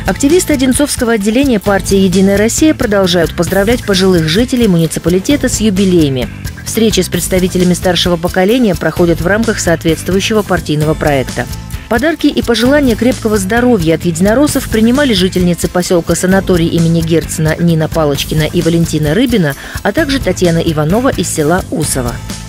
Активисты Одинцовского отделения партии «Единая Россия» продолжают поздравлять пожилых жителей муниципалитета с юбилеями. Встречи с представителями старшего поколения проходят в рамках соответствующего партийного проекта. Подарки и пожелания крепкого здоровья от единороссов принимали жительницы поселка Санаторий имени Герцена Нина Палочкина и Валентина Рыбина, а также Татьяна Иванова из села Усово.